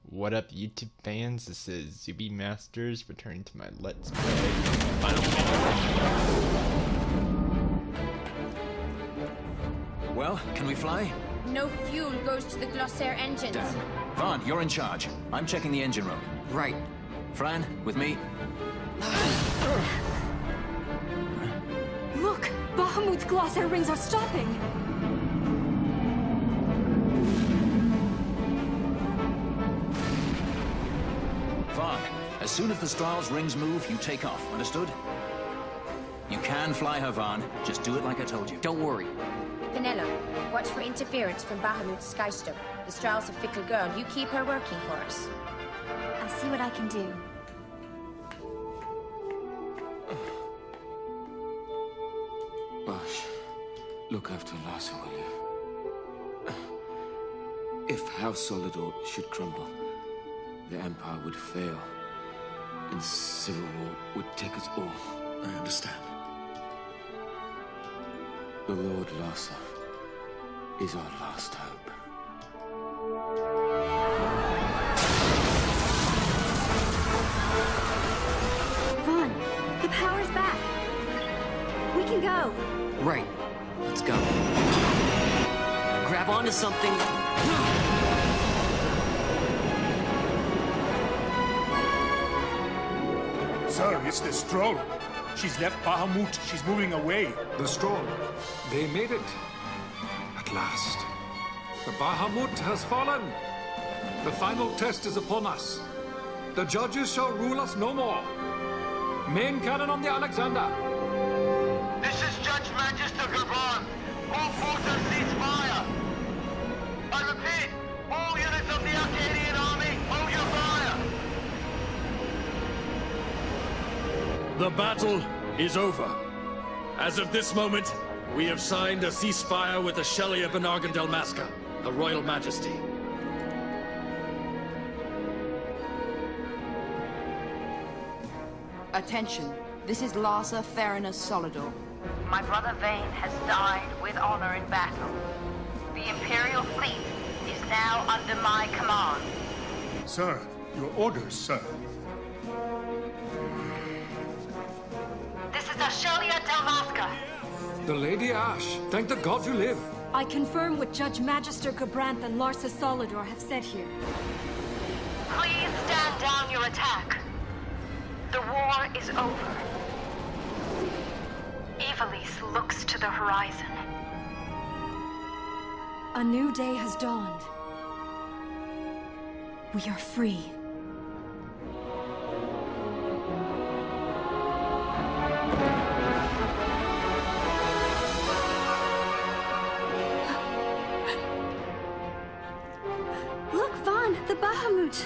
What up, YouTube fans? This is Zuby Masters returning to my Let's Play Final Fantasy. Well, can we fly? No fuel goes to the Glossair engines. Damn. Vaughn, you're in charge. I'm checking the engine room. Right. Fran, with me? Look! Bahamut's Glossair rings are stopping! Vaughn, as soon as the Strahl's rings move, you take off. Understood? You can fly her, Vaughn. Just do it like I told you. Don't worry. Penelo, watch for interference from Bahamut's Skystone. The Strahl's a fickle girl. You keep her working for us. I'll see what I can do. Bosh, look after Larsa, will you? If House Solidor should crumble, the Empire would fail, and civil war would take us all. I understand. The Lord Larsa is our last hope. Vaughn, the power's back. We can go. Right. Let's go. Grab onto something. Sir, it's the Stroll. She's left Bahamut. She's moving away. The Stroll. They made it. At last. The Bahamut has fallen. The final test is upon us. The judges shall rule us no more. Main cannon on the Alexander. This is Judge Magister Gabon. All forces cease fire. I repeat, all units of the Arcadian army, hold your fire. The battle is over. As of this moment, we have signed a ceasefire with the Shelia Benargan Delmasca, the Royal Majesty. Attention, this is Larsa Theranos Solidor. My brother Vane has died with honor in battle. The Imperial fleet is now under my command. Sir, your orders, sir. This is Ashelia Delmasca. The Lady Ash. Thank the gods you live. I confirm what Judge Magister Cabranth and Larsa Solidor have said here. Please stand down your attack. The war is over. Ivalice looks to the horizon. A new day has dawned. We are free. Look, Vaughn, the Bahamut!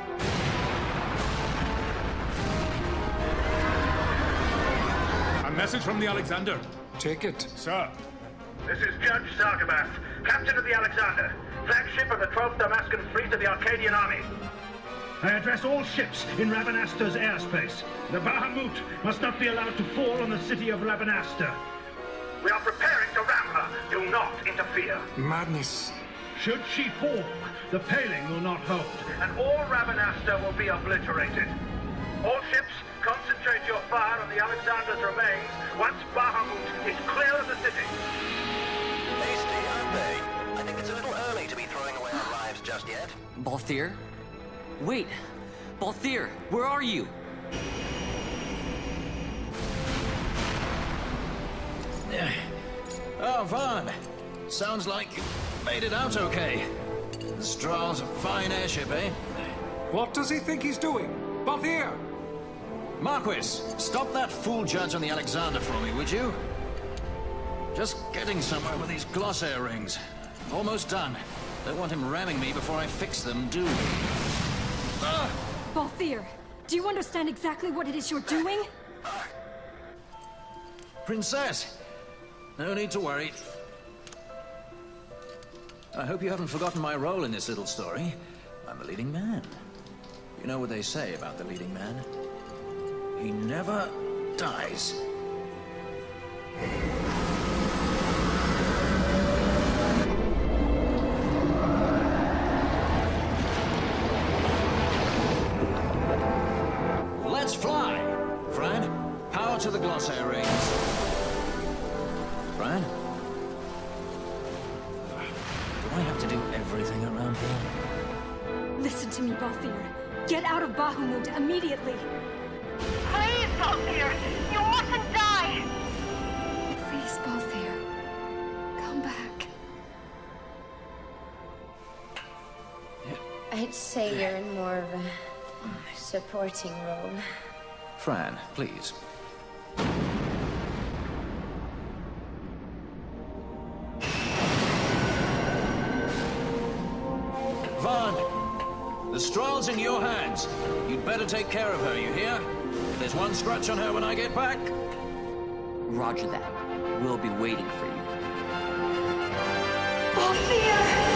A message from the Alexander. Take it. Sir. This is Judge Sargabath, captain of the Alexander, flagship of the 12th Damascan Fleet of the Arcadian Army. I address all ships in Ravanasta's airspace. The Bahamut must not be allowed to fall on the city of Ravanasta. We are preparing to ram her. Do not interfere. Madness. Should she fall, the paling will not hold, and all Ravanasta will be obliterated. All ships, concentrate your fire on the Alexander's remains once Bahamut is clear of the city. Hasty, aren't they? I think it's a little early to be throwing away our lives just yet. Balthier? Wait! Balthier, where are you? Oh, Vaughn. Sounds like you made it out okay. The Strahl's a fine airship, eh? What does he think he's doing? Balthier! Marquis, stop that fool judge on the Alexander for me, would you? Just getting somewhere with these Glossair rings. Almost done. Don't want him ramming me before I fix them, do we? Balthier, do you understand exactly what it is you're doing? Princess! No need to worry. I hope you haven't forgotten my role in this little story. I'm a leading man. You know what they say about the leading man? He never dies. Let's fly! Fran, power to the glossair rings. Fran? Do I have to do everything around here? Listen to me, Balthier. Get out of Bahamut immediately. Please, Balthier! You mustn't die! Please, Balthier. Come back. I'd say you're in more of a supporting role. Fran, please. Vaughn, the Strahl's in your hands. You'd better take care of her, you hear? If there's one scratch on her when I get back... Roger that. We'll be waiting for you. Balthier!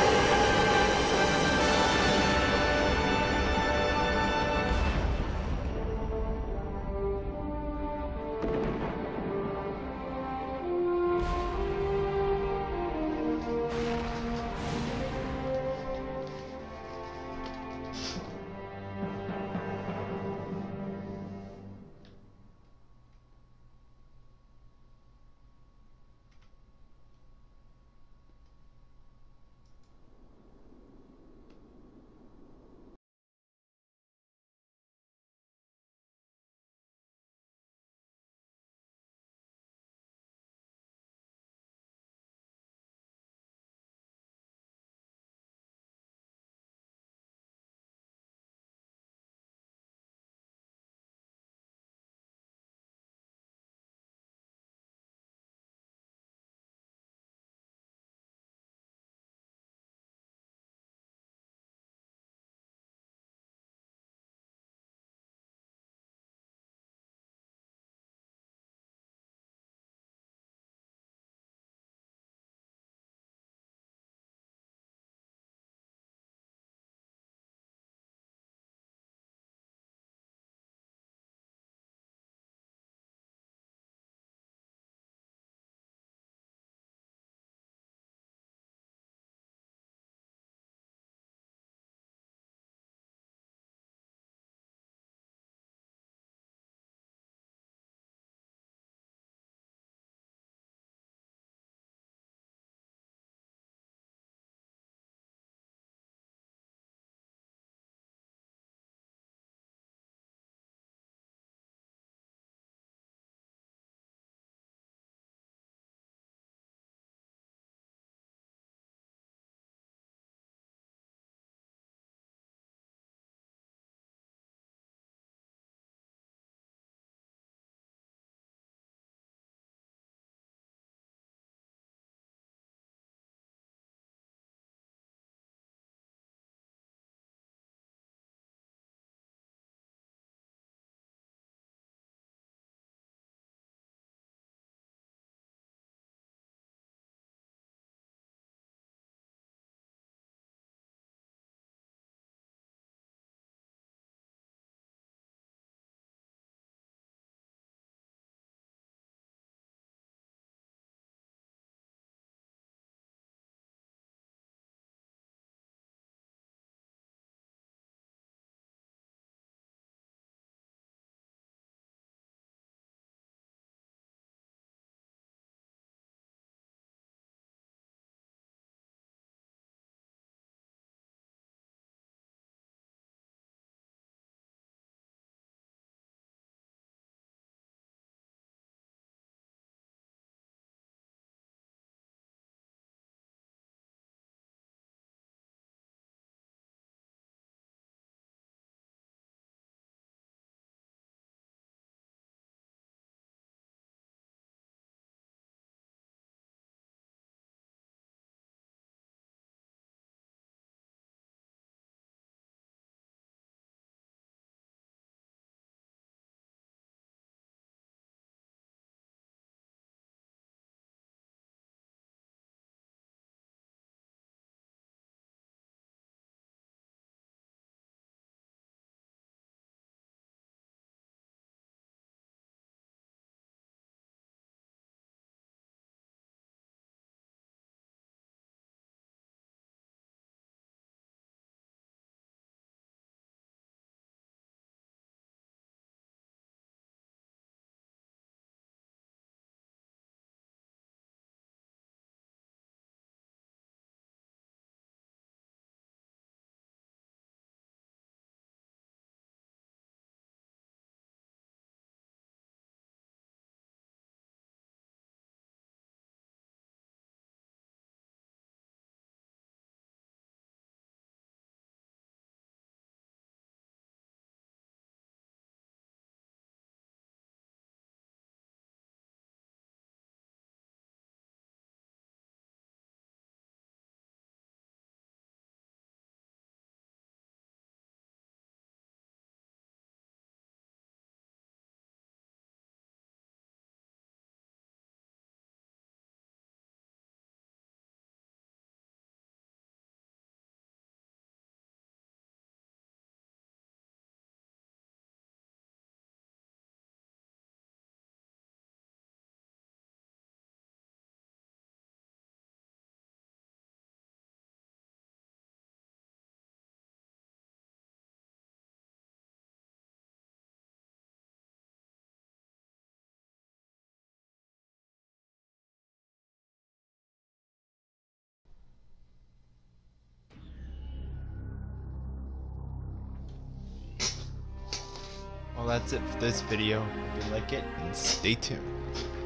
Well, that's it for this video. Hope you like it, and stay tuned.